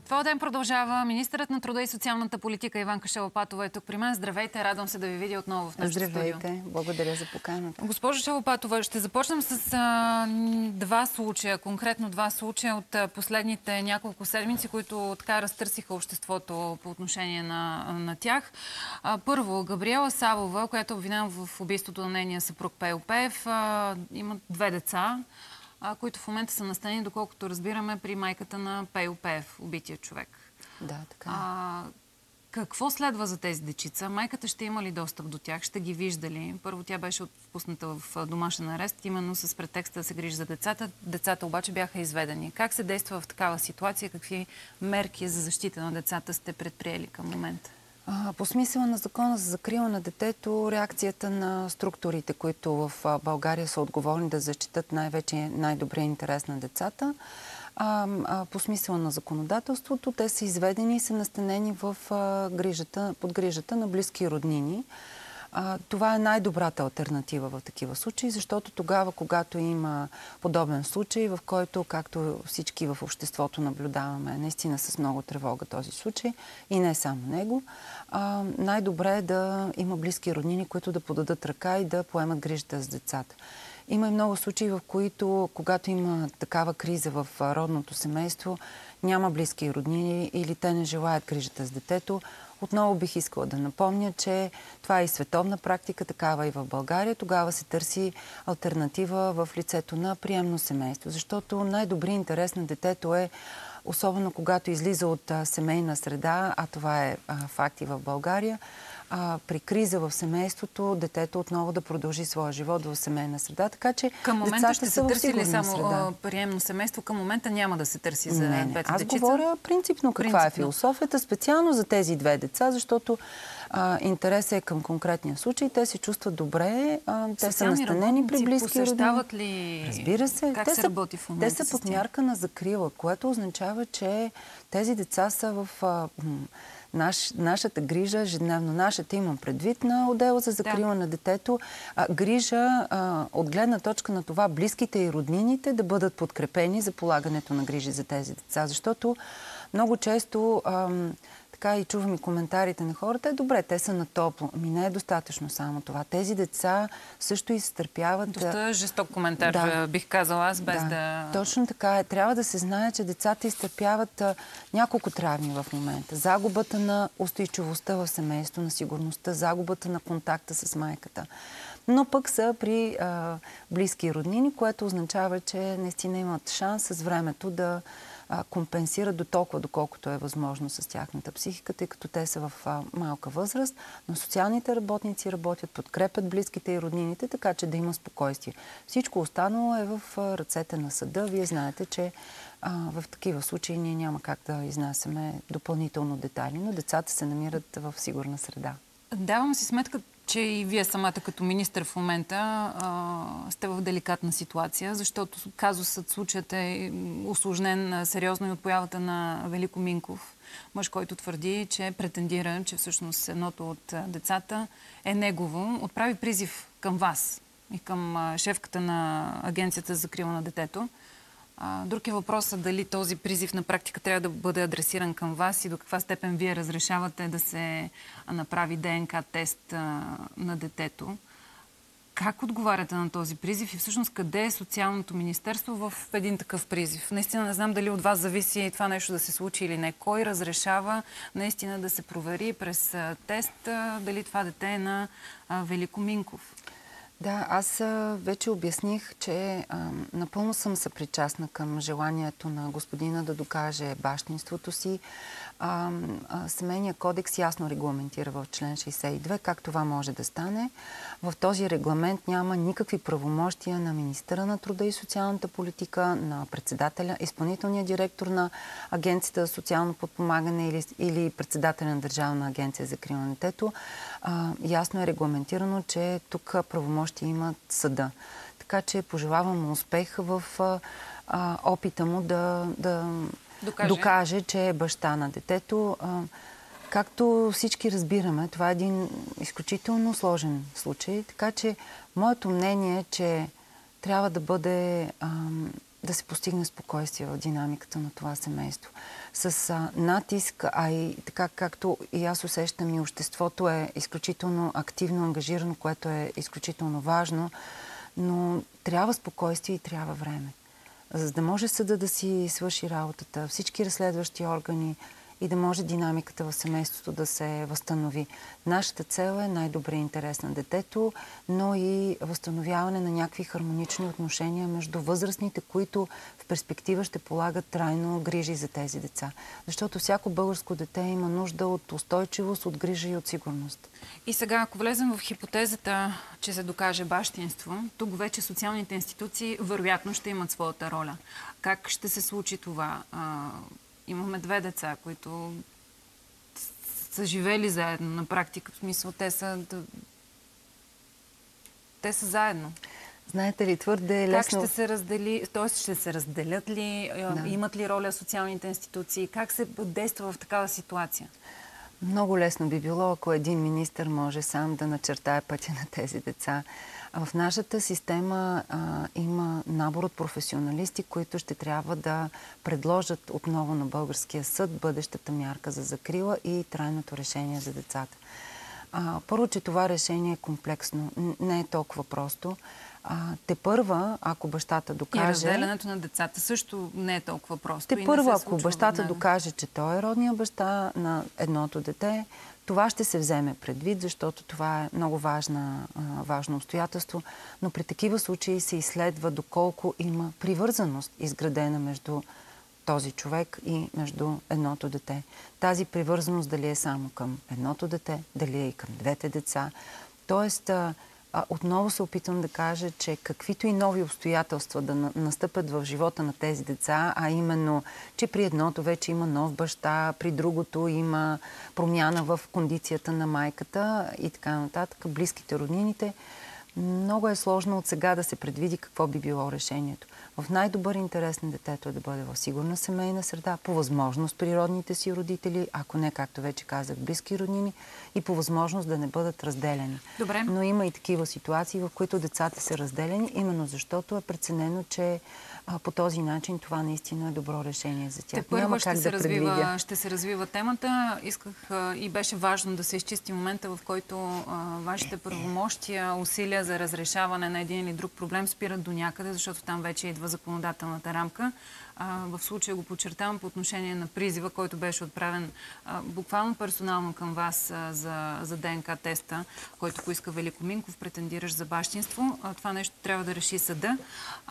Това ден продължава. Министърът на труда и социалната политика Иванка Шалопатова е тук при мен. Здравейте, радвам се да ви видя отново в нашото студио. Здравейте, благодаря за поканата. Госпожо Шалопатова, ще започнем с два случая, конкретно два случая от последните няколко седмици, които така разтърсиха обществото по отношение на тях. Първо, Габриела Савова, която е обвинена в убийството на нейния съпруг Пейо Пеев, има две деца, които в момента са настанени, доколкото разбираме, при майката на Пейо Пеев, убития човек. Да, така. Какво следва за тези дечица? Майката ще има ли достъп до тях? Ще ги вижда ли? Първо, тя беше отпусната в домашен арест, именно с претекста да се грижи за децата. Децата обаче бяха изведени. Как се действа в такава ситуация? Какви мерки за защита на децата сте предприели към момента? По смисъла на закона за закрила на детето, реакцията на структурите, които в България са отговорни да защитат най-вече най-добрия интерес на децата, по смисъла на законодателството, те са изведени и са настанени под грижата на близки роднини. Това е най-добрата алтернатива в такива случаи, защото тогава, когато има подобен случай, в който, както всички в обществото наблюдаваме, наистина с много тревога този случай и не само него, най-добре е да има близки роднини, които да подадат ръка и да поемат грижата за децата. Има и много случаи, в които, когато има такава криза в родното семейство, няма близки роднини или те не желаят грижата за детето. Отново бих искала да напомня, че това е и световна практика, такава и в България. Тогава се търси алтернатива в лицето на приемно семейство, защото най-добрият интерес на детето е, особено когато излиза от семейна среда, а това е факт и в България, при криза в семейството, детето отново да продължи своя живот в семейна среда. Така че към момента ще се търси ли само среда. приемно семейство? Към момента няма да се търси за двете дечица? Аз говоря принципно каква е философията, специално за тези две деца, защото интересът е към конкретния случай. Те се чувстват добре, те са настанени при близки родини. Посещават ли? Разбира се. Как се работи в момента? Те са под мярка на закрила, което означава, че тези деца са в нашата грижа, ежедневно нашата, имам предвид, на отдела за закрила на детето. Грижа от гледна точка на това близките и роднините да бъдат подкрепени за полагането на грижи за тези деца. Защото много често така и чувам и коментарите на хората, добре, те са на топло. Не е достатъчно само това. Тези деца също изтърпяват. Доста жесток коментар, бих казала аз, без да... Точно така е. Трябва да се знае, че децата изтърпяват няколко травми в момента. Загубата на устойчивостта в семейство, на сигурността, загубата на контакта с майката. Но пък са при близки роднини, което означава, че наистина имат шанс с времето да компенсират до толкова, доколкото е възможно с тяхната психика, тъй като те са в малка възраст, но социалните работници работят, подкрепят близките и роднините, така че да има спокойствие. Всичко останало е в ръцете на съда. Вие знаете, че в такива случаи ние няма как да изнасяме допълнително детайли, но децата се намират в сигурна среда. Давам си сметка, че и вие самата като министър в момента сте в деликатна ситуация, защото казусът, случаят е усложнен сериозно и от появата на Велико Минков, мъж, който твърди, че претендира, че всъщност едното от децата е негово. Отправи призив към вас и към шефката на Агенцията за закрила на детето. Друг е въпросът дали този призив на практика трябва да бъде адресиран към вас и до каква степен вие разрешавате да се направи ДНК тест на детето. Как отговаряте на този призив и всъщност къде е Социалното министерство в един такъв призив? Наистина не знам дали от вас зависи това нещо да се случи или не. Кой разрешава наистина да се провери през тест дали това дете е на Велико Минков? Да, аз вече обясних, че напълно съм съпричастна към желанието на господина да докаже бащинството си. Семейният кодекс ясно регламентира в член 62 как това може да стане. В този регламент няма никакви правомощия на министъра на труда и социалната политика, на председателя, изпълнителния директор на Агенцията за социално подпомагане или председателя на Държавна агенция за закрила на детето. Ясно е регламентирано, че тук правомощия имат съда. Така че пожелавам успех в опита му да докаже, че е баща на детето. Както всички разбираме, това е един изключително сложен случай, така че моето мнение е, че трябва да да се постигне спокойствие в динамиката на това семейство. С натиск, а и така както и аз усещам, и обществото е изключително активно ангажирано, което е изключително важно, но трябва спокойствие и трябва време. За да може съда да си свърши работата, всички разследващи органи и да може динамиката в семейството да се възстанови. Нашата цел е най-добрия интерес на детето, но и възстановяване на някакви хармонични отношения между възрастните, които в перспектива ще полагат трайно грижи за тези деца. Защото всяко българско дете има нужда от устойчивост, от грижа и от сигурност. И сега, ако влезем в хипотезата, че се докаже бащинство, тук вече социалните институции вероятно ще имат своята роля. Как ще се случи това? Имаме две деца, които са живели заедно на практика. В смисъл, те са заедно. Знаете ли, твърде лесно... Как ще се раздели, т.е. ще се разделят ли, имат ли роля социалните институции, как се действа в такава ситуация? Много лесно би било, ако един министър може сам да начертае пътя на тези деца. В нашата система има набор от професионалисти, които ще трябва да предложат отново на българския съд бъдещата мярка за закрила и трайното решение за децата. Първо, че това решение е комплексно. Не е толкова просто. Тепърва, ако бащата докаже... И разделянето на децата също не е толкова просто. Тепърва, ако бащата докаже, че той е родният баща на едното дете, това ще се вземе предвид, защото това е много важно обстоятелство. Но при такива случаи се изследва доколко има привързаност изградена между този човек и между едното дете. Тази привързаност дали е само към едното дете, дали е и към двете деца. Тоест, отново се опитвам да кажа, че каквито и нови обстоятелства да настъпят в живота на тези деца, а именно, че при едното вече има нов баща, при другото има промяна в кондицията на майката и така нататък, близките роднините, много е сложно от сега да се предвиди какво би било решението. В най-добър интерес на детето е да бъде в сигурна семейна среда, по възможност при родните си родители, ако не, както вече казах, близки роднини, и по възможност да не бъдат разделени. Добре. Но има и такива ситуации, в които децата са разделени, именно защото е преценено, че по този начин това наистина е добро решение за тях. Няма как да предвидя. Ще се развива темата. Исках и беше важно да се изчисти момента, в който вашите правомощия, усилия за разрешаване на един или друг проблем спират до някъде, защото там вече идва законодателната рамка. В случая го подчертавам по отношение на призива, който беше отправен буквално персонално към вас за ДНК теста, който поиска Велико Минков, претендираш за бащинство. Това нещо трябва да реши съда.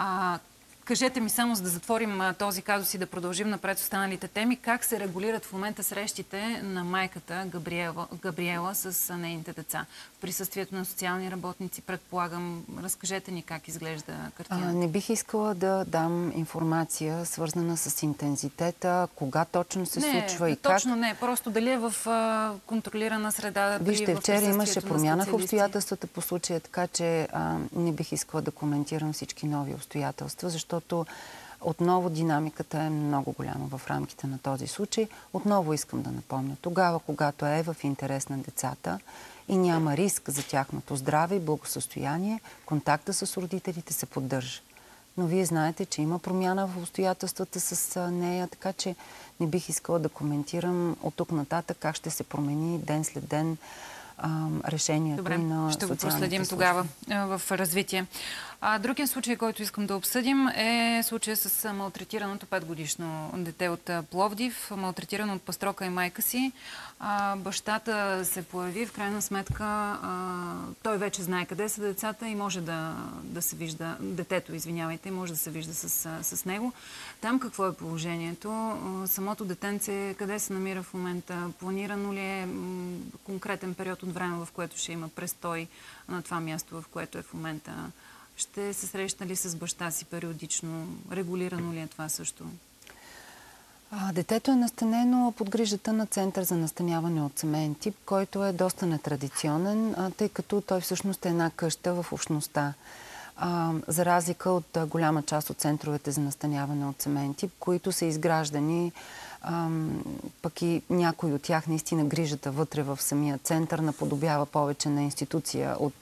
Кажете ми само, за да затворим този казус и да продължим напред с останалите теми, как се регулират в момента срещите на майката Габриела с нейните деца? В присъствието на социални работници, предполагам. Разкажете ни как изглежда картина. Не бих искала да дам информация, свързана с интензитета, кога точно се случва и как. Точно не. Просто дали е в контролирана среда. Вижте, вчера имаше промяна в обстоятелствата по случая, така че не бих искала да коментирам всички нови обстоятелства, защото отново динамиката е много голяма в рамките на този случай. Отново искам да напомня. Тогава, когато е в интерес на децата и няма риск за тяхното здраве и благосъстояние, контакта с родителите се поддържа. Но вие знаете, че има промяна в обстоятелствата с нея, така че не бих искала да коментирам от тук нататък как ще се промени ден след ден решението. Добре, на ще го проследим тогава в развитие. Другият случай, който искам да обсъдим, е случая с малтретираното 5-годишно дете от Пловдив, малтретирано от пастрока и майка си. Бащата се появи, в крайна сметка той вече знае къде са децата и може да се вижда, детето, извинявайте, може да се вижда с него. Там какво е положението? Самото детенце къде се намира в момента? Планирано ли е конкретен период от време, в което ще има престой на това място, в което е в момента? Ще се срещна ли с баща си периодично? Регулирано ли е това също? Детето е настанено под грижата на Център за настаняване от семейен тип, който е доста нетрадиционен, тъй като той всъщност е една къща в общността. За разлика от голяма част от центровете за настаняване от семейен тип, които са изграждани Пък и някой от тях наистина грижата вътре в самия център наподобява повече на институция от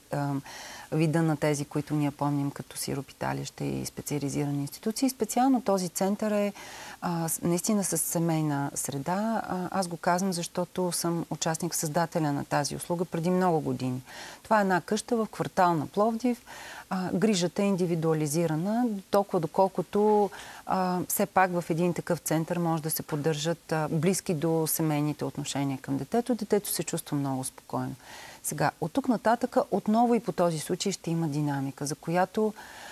вида на тези, които ние помним като сиропиталище и специализирани институции. И специално този център е наистина с семейна среда. Аз го казвам, защото съм участник в създателя на тази услуга преди много години. Това е една къща в квартал на Пловдив. Грижата е индивидуализирана, толкова доколкото все пак в един такъв център може да се поддържат близки до семейните отношения към детето. Детето се чувства много спокойно. Сега, от тук нататък отново и по този случай ще има динамика, за която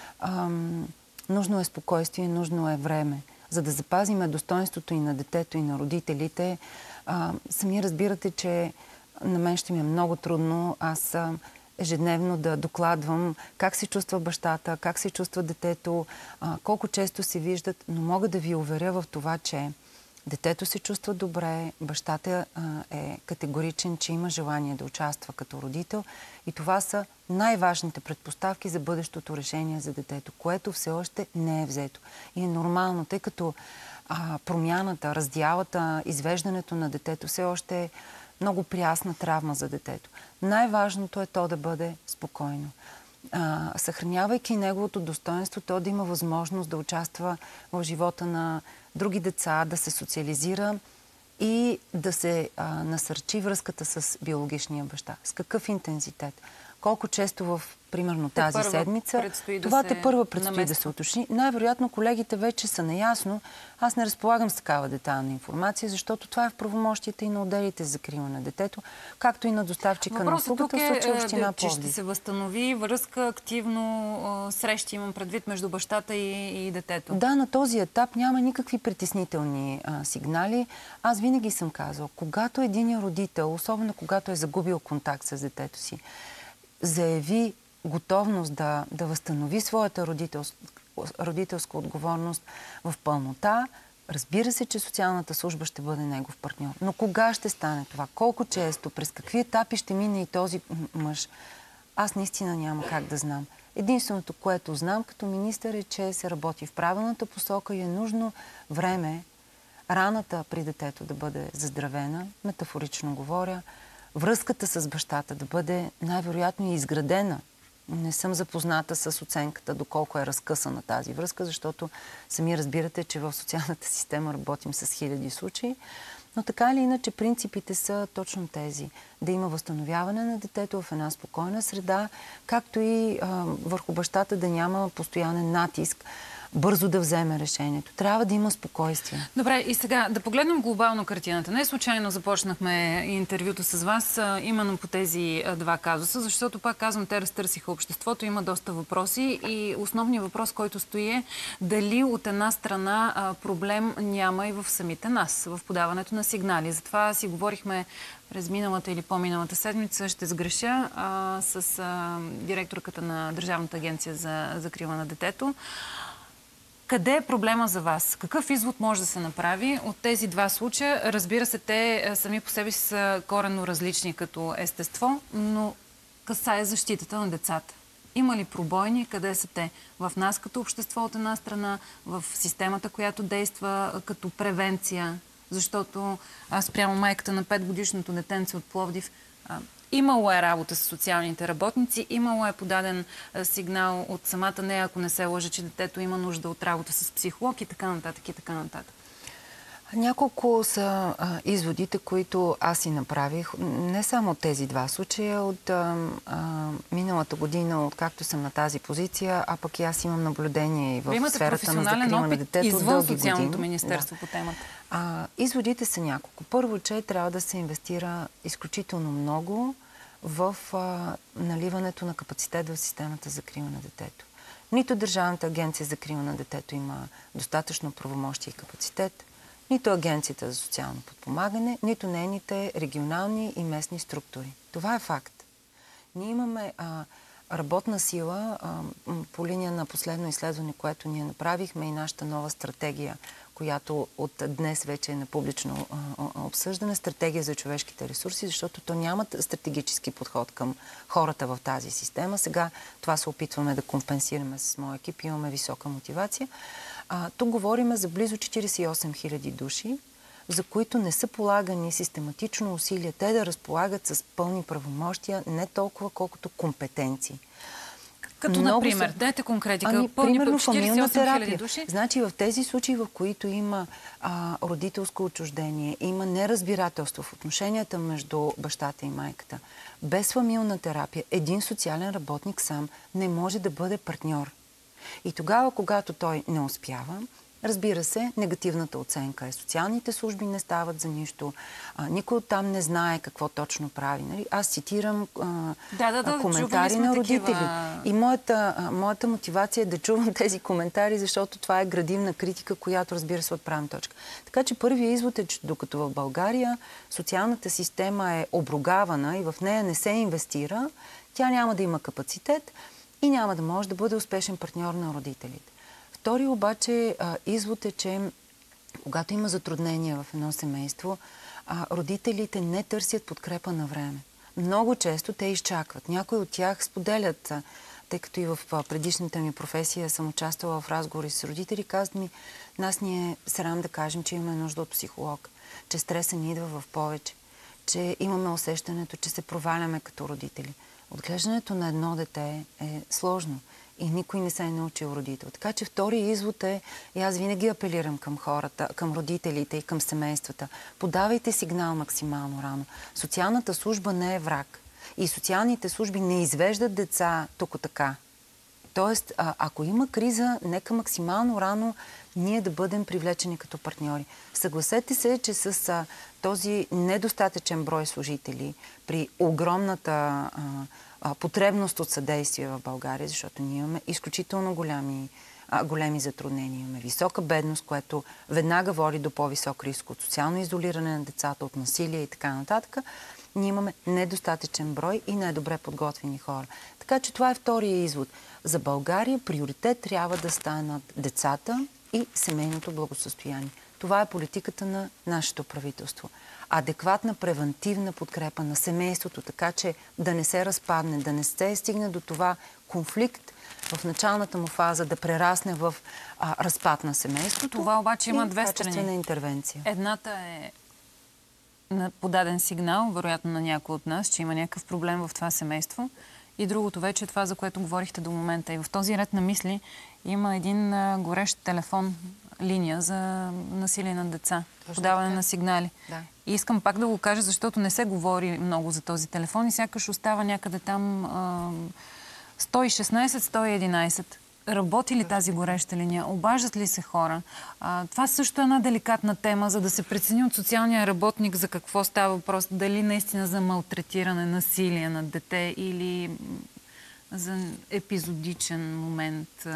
нужно е спокойствие, нужно е време. За да запазиме достоинството и на детето, и на родителите, сами разбирате, че на мен ще ми е много трудно. Аз ежедневно да докладвам как се чувства бащата, как се чувства детето, колко често се виждат, но мога да ви уверя в това, че детето се чувства добре, бащата е категоричен, че има желание да участва като родител и това са най-важните предпоставки за бъдещото решение за детето, което все още не е взето. И е нормално, тъй като промяната, раздялата, извеждането на детето все още е много прясна травма за детето. Най-важното е то да бъде спокойно. Съхранявайки неговото достоинство, то да има възможност да участва в живота на други деца, да се социализира и да се насърчи връзката с биологичния баща. С какъв интензитет? Колко често в, примерно, тази седмица, това тепърва предстои да се уточни. Най-вероятно колегите вече са наясно. Аз не разполагам с такава детайлна информация, защото това е в правомощията и на отделите за закрила на детето, както и на доставчика на услугата, в случая община Пловдив. Че ще се възстанови връзка, активно срещи, имам предвид, между бащата и детето. Да, на този етап няма никакви притеснителни сигнали. Аз винаги съм казала, когато един родител, особено когато е загубил контакт с детето си, заяви готовност да възстанови своята родителска отговорност в пълнота, разбира се, че социалната служба ще бъде негов партньор. Но кога ще стане това? Колко често? През какви етапи ще мине и този мъж? Аз наистина няма как да знам. Единственото, което знам като министър е, че се работи в правилната посока и е нужно време раната при детето да бъде заздравена, метафорично говоря, връзката с бащата да бъде най-вероятно и изградена. Не съм запозната с оценката доколко е разкъсана тази връзка, защото сами разбирате, че в социалната система работим с хиляди случаи. Но така или иначе принципите са точно тези. Да има възстановяване на детето в една спокойна среда, както и върху бащата да няма постоянен натиск, бързо да вземе решението. Трябва да има спокойствие. Добре, и сега да погледнем глобално картината. Не случайно започнахме интервюто с вас именно по тези два казуса, защото пак казвам, те разтърсиха обществото, има доста въпроси и основният въпрос, който стои е дали от една страна проблем няма и в самите нас, в подаването на сигнали. Затова си говорихме през миналата или по-миналата седмица, ще сгреша, с директорката на Държавната агенция за закрила на детето. Къде е проблема за вас? Какъв извод може да се направи от тези два случая? Разбира се, те сами по себе си са коренно различни като естество, но касае защитата на децата. Има ли пробойни? Къде са те? В нас като общество от една страна, в системата, която действа като превенция, защото аз прямо майката на 5-годишното детенце от Пловдив, имало е работа с социалните работници, имало е подаден сигнал от самата нея, ако не се лъжа, че детето има нужда от работа с психолог и така нататък, и така нататък. Няколко са изводите, които аз си направих. Не само от тези два случая, от миналата година, откакто съм на тази позиция, а пък и аз имам наблюдение и в сферата на закрила на детето. Извън социалното министерство по темата. Изводите са няколко. Първо, че трябва да се инвестира изключително много в наливането на капацитет в системата за закрила на детето. Нито Държавната агенция за закрила на детето има достатъчно правомощие и капацитет, нито Агенцията за социално подпомагане, нито нейните регионални и местни структури. Това е факт. Ние имаме работна сила по линия на последно изследване, което ние направихме и нашата нова стратегия, която от днес вече е на публично обсъждане, стратегия за човешките ресурси, защото то няма стратегически подход към хората в тази система. Сега това се опитваме да компенсираме с моя екип, имаме висока мотивация. Тук говорим за близо 48 000 души, за които не са полагани систематично усилия те да разполагат с пълни правомощия, не толкова колкото компетенции. Като, например, дайте конкретика. Примерно фамилна терапия. Души. Значи в тези случаи, в които има родителско отчуждение, има неразбирателство в отношенията между бащата и майката, без фамилна терапия, един социален работник сам не може да бъде партньор. И тогава, когато той не успява, разбира се, негативната оценка е. Социалните служби не стават за нищо. Никой оттам не знае какво точно прави. Нали? Аз цитирам коментари на родители. Такива... И моята мотивация е да чувам тези коментари, защото това е градивна критика, която, разбира се, отправна точка. Така че първият извод е, че докато в България социалната система е обругавана и в нея не се инвестира, тя няма да има капацитет и няма да може да бъде успешен партньор на родителите. Втори обаче извод е, че когато има затруднения в едно семейство, родителите не търсят подкрепа на време. Много често те изчакват. Някои от тях споделят, тъй като и в предишната ми професия съм участвала в разговори с родители, казват ми, нас ни е срам да кажем, че имаме нужда от психолог, че стреса ни идва в повече, че имаме усещането, че се проваляме като родители. Отглеждането на едно дете е сложно. И никой не се е научил родител. Така че втория извод е, и аз винаги апелирам към хората, към родителите и към семействата. Подавайте сигнал максимално рано. Социалната служба не е враг. И социалните служби не извеждат деца тук така. Тоест, ако има криза, нека максимално рано ние да бъдем привлечени като партньори. Съгласете се, че с този недостатъчен брой служители при огромната потребност от съдействие в България, защото ние имаме изключително големи затруднения. Имаме висока бедност, което веднага води до по-висок риск от социално изолиране на децата, от насилие и така нататък. Ние имаме недостатъчен брой и недобре подготвени хора. Така че това е втория извод. За България приоритет трябва да станат децата и семейното благосъстояние. Това е политиката на нашето правителство. Адекватна превентивна подкрепа на семейството, така че да не се разпадне, да не се стигне до това конфликт в началната му фаза, да прерасне в разпад на семейството. Това обаче има две страни. Интервенция. Едната е подаден сигнал, вероятно на някой от нас, че има някакъв проблем в това семейство. И другото вече е това, за което говорихте до момента. И в този ред на мисли има един горещ телефон, линия за насилие на деца. Подаване на сигнали. Да. И искам пак да го кажа, защото не се говори много за този телефон и сякаш остава някъде там 116-111. Работи ли тази гореща линия? Обаждат ли се хора? Това също е една деликатна тема, за да се прецени от социалния работник за какво става въпрос. Дали наистина за малтретиране, насилие на дете или за епизодичен момент.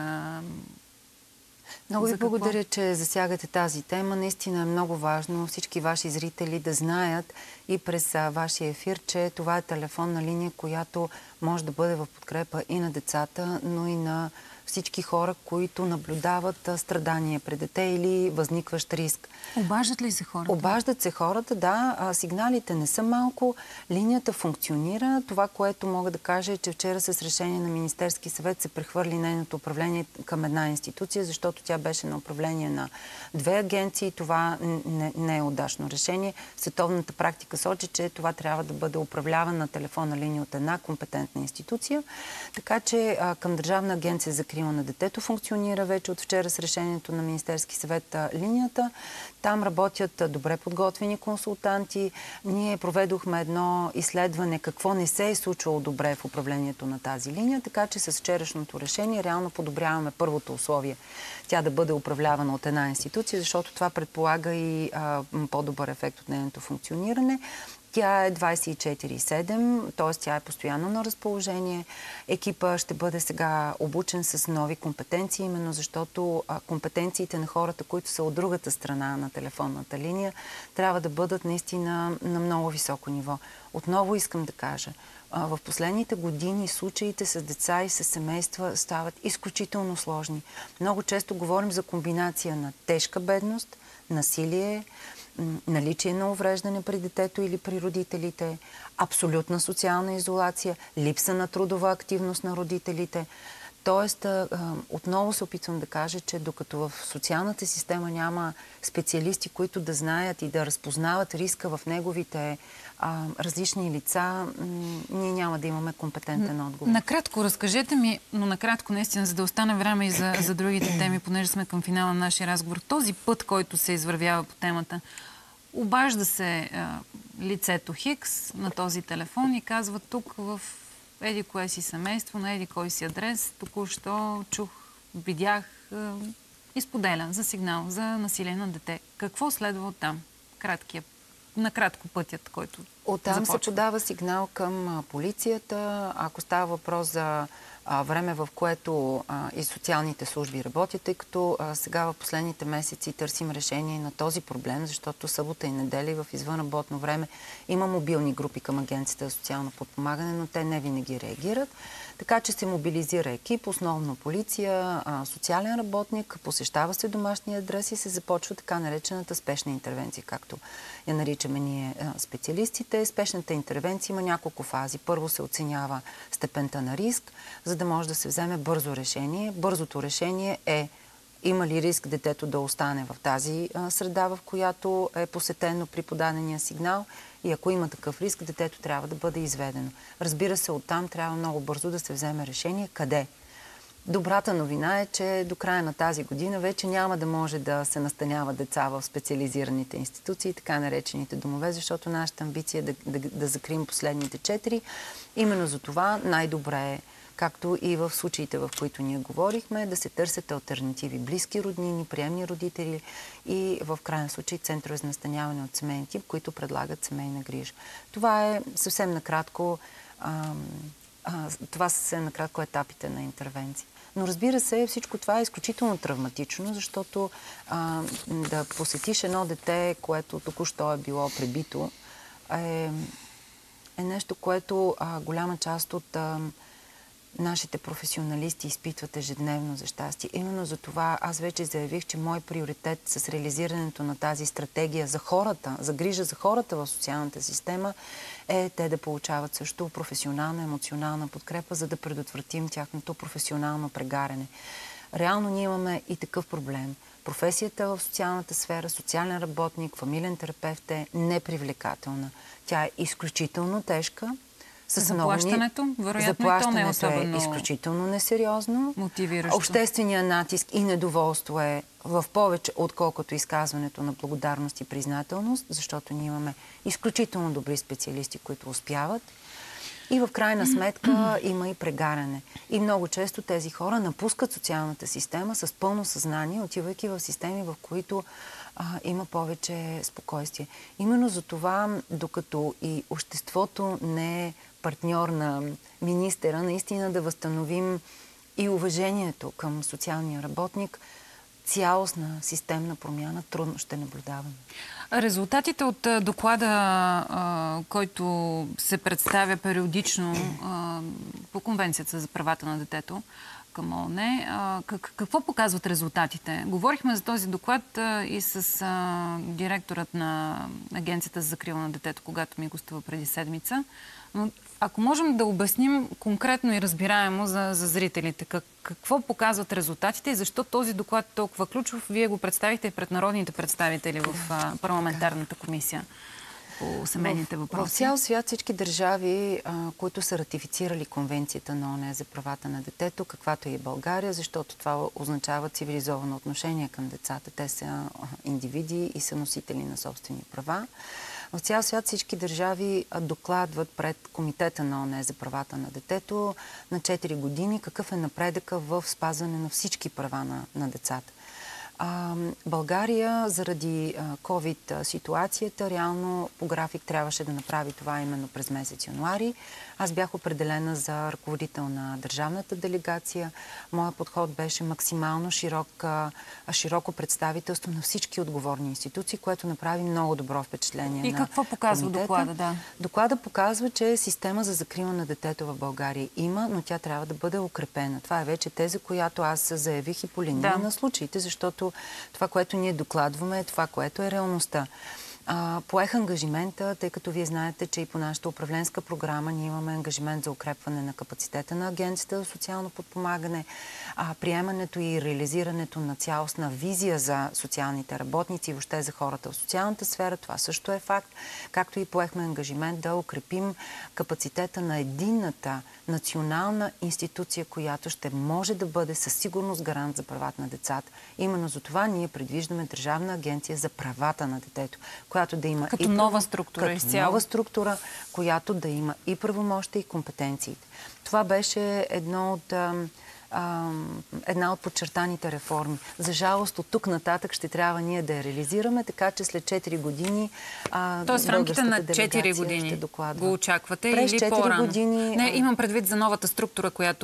Много ви благодаря, че засягате тази тема. Наистина е много важно всички ваши зрители да знаят и през вашия ефир, че това е телефонна линия, която може да бъде в подкрепа и на децата, но и на всички хора, които наблюдават страдания пред дете или възникващ риск. Обаждат ли се хората? Обаждат се хората, да. Сигналите не са малко. Линията функционира. Това, което мога да кажа е, че вчера с решение на Министерски съвет се прехвърли нейното управление към една институция, защото тя беше на управление на две агенции. Това не е удачно решение. Световната практика сочи, че това трябва да бъде управлявана на телефонна линия от една компетентна институция. Така че към Държавна агенция за закрила на детето функционира вече от вчера с решението на Министерски съвет линията. Там работят добре подготвени консултанти. Ние проведохме едно изследване какво не се е случвало добре в управлението на тази линия, така че с вчерашното решение реално подобряваме първото условие. Тя да бъде управлявана от една институция, защото това предполага и по-добър ефект от нейното функциониране. Тя е 24/7, т.е. тя е постоянно на разположение. Екипа ще бъде сега обучен с нови компетенции, именно защото компетенциите на хората, които са от другата страна на телефонната линия, трябва да бъдат наистина на много високо ниво. Отново искам да кажа, в последните години случаите с деца и с семейства стават изключително сложни. Много често говорим за комбинация на тежка бедност, насилие, наличие на увреждане при детето или при родителите, абсолютна социална изолация, липса на трудова активност на родителите. Тоест, отново се опитвам да кажа, че докато в социалната система няма специалисти, които да знаят и да разпознават риска в неговите различни лица, ние няма да имаме компетентен отговор. Накратко разкажете ми, но накратко наистина, за да остане време и за другите теми, понеже сме към финала на нашия разговор. Този път, който се извървява по темата, обажда се лицето Хикс на този телефон и казва: тук в еди кое си семейство, на еди кой си адрес, току-що чух, видях и споделя за сигнал за насилие на дете. Какво следва оттам? Накратко пътят, който оттам започва. се подава сигнал към полицията. Ако става въпрос за време, в което и социалните служби работят, тъй като сега в последните месеци търсим решение на този проблем, защото събота и неделя в извънработно време има мобилни групи към Агенцията за социално подпомагане, но те не винаги реагират. Така че се мобилизира екип, основно полиция, социален работник, посещава се домашния адрес и се започва така наречената спешна интервенция, както я наричаме ние специалистите. Спешната интервенция има няколко фази. Първо се оценява степента на риск, за да може да се вземе бързо решение. Бързото решение е: има ли риск детето да остане в тази среда, в която е посетено при подадения сигнал, и ако има такъв риск, детето трябва да бъде изведено. Разбира се, оттам трябва много бързо да се вземе решение къде. Добрата новина е, че до края на тази година вече няма да може да се настаняват деца в специализираните институции, така наречените домове, защото нашата амбиция е да закрием последните 4. Именно за това най-добре е, както и в случаите, в които ние говорихме, да се търсят алтернативи, близки роднини, приемни родители и в крайен случай центрове за настаняване от семейен тип, които предлагат семейна грижа. Това е съвсем накратко, етапите на интервенция. Но разбира се, всичко това е изключително травматично, защото да посетиш едно дете, което току-що е било пребито, е нещо, което голяма част от нашите професионалисти изпитват ежедневно, за щастие. Именно за това аз вече заявих, че мой приоритет с реализирането на тази стратегия за хората, за грижа за хората в социалната система, е те да получават също професионална, емоционална подкрепа, за да предотвратим тяхното професионално прегаряне. Реално ние имаме и такъв проблем. Професията в социалната сфера, социален работник, фамилен терапевт е непривлекателна. Тя е изключително тежка. Заплащането, вероятно и то не е особено изключително несериозно. Мотивиращо. Общественият натиск и недоволство е в повече, отколкото изказването на благодарност и признателност, защото ние имаме изключително добри специалисти, които успяват. И в крайна сметка има и прегаряне. И много често тези хора напускат социалната система с пълно съзнание, отивайки в системи, в които има повече спокойствие. Именно за това, докато и обществото не е партньор на министъра, наистина да възстановим и уважението към социалния работник, цялостна системна промяна трудно ще наблюдаваме. Резултатите от доклада, който се представя периодично по Конвенцията за правата на детето към ООН, какво показват резултатите? Говорихме за този доклад и с директорът на Агенцията за закрила на детето, когато ми гостува преди седмица. Но ако можем да обясним конкретно и разбираемо за зрителите, какво показват резултатите и защо този доклад е толкова ключов? Вие го представихте и пред народните представители в парламентарната комисия по семейните въпроси. В цял свят всички държави, които са ратифицирали Конвенцията на ООН за правата на детето, каквато е и България, защото това означава цивилизовано отношение към децата. Те са индивиди и са носители на собствени права. В цял свят всички държави докладват пред Комитета на ООН за правата на детето на 4 години какъв е напредъка в спазване на всички права на децата. България, заради COVID ситуацията, реално по график трябваше да направи това именно през месец януари. Аз бях определена за ръководител на държавната делегация. Моят подход беше максимално широко представителство на всички отговорни институции, което направи много добро впечатление. И какво показва доклада? Да. Доклада показва, че система за закрила на детето в България има, но тя трябва да бъде укрепена. Това е вече теза, която аз заявих и по линия на случаите, защото това, което ние докладваме, е това, което е реалността. Поех ангажимента, тъй като вие знаете, че и по нашата управленска програма ние имаме ангажимент за укрепване на капацитета на Агенцията за социално подпомагане, приемането и реализирането на цялостна визия за социалните работници и въобще за хората в социалната сфера. Това също е факт. Както и поехме ангажимент да укрепим капацитета на единната национална институция, която ще може да бъде със сигурност гарант за правата на децата. Именно за това ние предвиждаме Държавна агенция за правата на детето, която да има като нова структура изцяло. Нова структура, която да има и правомощия, и компетенциите. Това беше една от подчертаните реформи. За жалост, от тук нататък ще трябва ние да я реализираме, така че след 4 години тоест в рамките на 4 години го очаквате през или по-рано? Години, Не, имам предвид за новата структура, която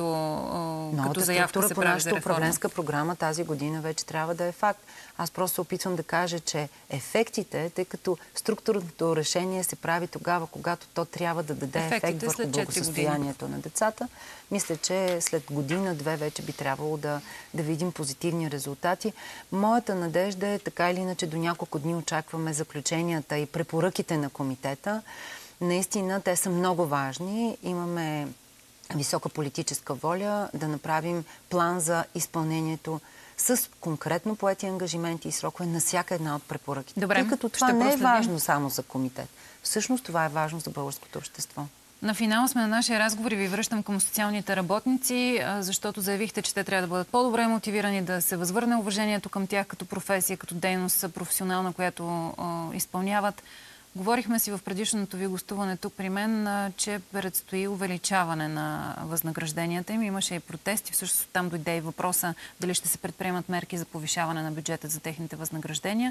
като заявка се прави за реформа. По нашата управленска програма тази година вече трябва да е факт. Аз просто се опитвам да кажа, че ефектите, тъй като структурното решение се прави тогава, когато то трябва да даде ефект върху благосъстоянието на децата, мисля, че след година-две вече би трябвало да видим позитивни резултати. Моята надежда е, така или иначе, до няколко дни очакваме заключенията и препоръките на комитета. Наистина, те са много важни. Имаме висока политическа воля да направим план за изпълнението с конкретно поети ангажименти и срокове на всяка една от препоръките. Добре, тъй като това не е важно само за комитет. Всъщност това е важно за българското общество. На финала сме на нашия разговор и ви връщам към социалните работници, защото заявихте, че те трябва да бъдат по-добре мотивирани, да се възвърне уважението към тях като професия, като дейност професионална, която изпълняват. Говорихме си в предишното ви гостуване тук при мен, че предстои увеличаване на възнагражденията им. Имаше и протести. Всъщност там дойде и въпроса дали ще се предприемат мерки за повишаване на бюджета за техните възнаграждения.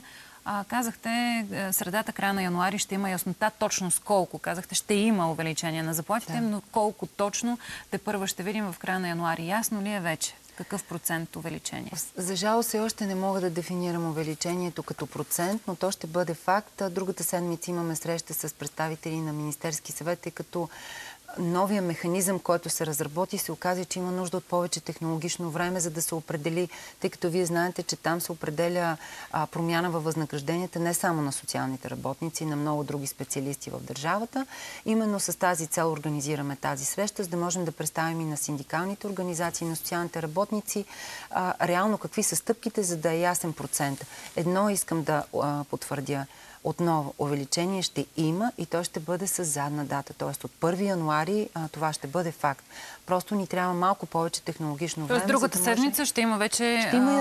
Казахте, средата, края на януари ще има яснота точно с колко. Казахте, ще има увеличение на заплатите, но колко точно тепърва ще видим в края на януари. Ясно ли е вече? Какъв процент увеличение? За жалост все още не мога да дефинирам увеличението като процент, но то ще бъде факт. Другата седмица имаме среща с представители на Министерски съвет, тъй като новия механизъм, който се разработи, се оказа, че има нужда от повече технологично време, за да се определи, тъй като вие знаете, че там се определя промяна във възнагражденията не само на социалните работници, на много други специалисти в държавата. Именно с тази цел организираме тази среща, за да можем да представим и на синдикалните организации, на социалните работници реално какви са стъпките, за да е ясен процент. Едно искам да потвърдя. Отново, увеличение ще има и то ще бъде с задна дата. Тоест от 1 януари това ще бъде факт. Просто ни трябва малко повече технологично време. Тоест другата седмица ще има вече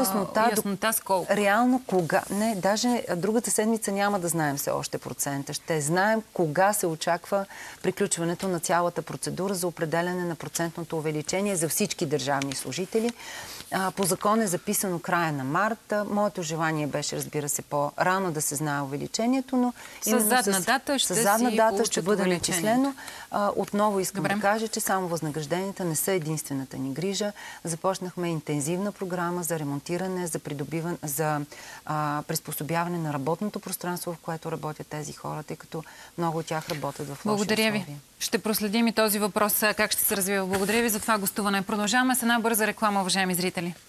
яснота с колко? Реално кога? Не, даже другата седмица няма да знаем все още процента. Ще знаем кога се очаква приключването на цялата процедура за определяне на процентното увеличение за всички държавни служители. По закон е записано края на март. Моето желание беше, разбира се, по-рано да се знае увеличението, но с задна дата ще бъде начислено. Отново искам да кажа, че само възнагражденията не са единствената ни грижа. Започнахме интензивна програма за ремонтиране, за придобиване, за приспособяване на работното пространство, в което работят тези хора, тъй като много от тях работят в лоши условия. Благодаря ви. Ще проследим и този въпрос как ще се развива. Благодаря ви за това гостуване. Продължаваме с една бърза реклама, уважаеми зрители.